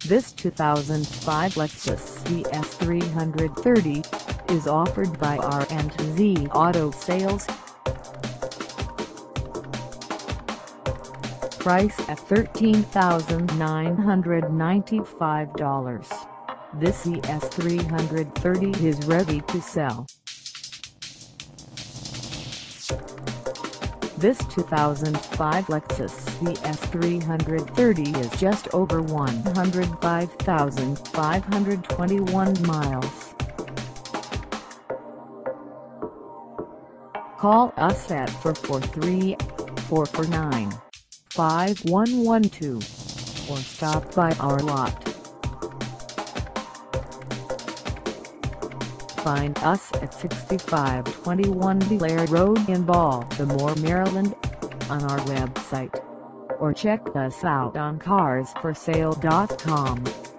This 2005 Lexus ES330 is offered by R&Z Auto Sales. Price at $13,995. This ES330 is ready to sell. This 2005 Lexus ES330 is just over 105,521 miles. Call us at 443-449-5112 or stop by our lot. Find us at 6521 Belair Road in Baltimore, Maryland, on our website, or check us out on carsforsale.com.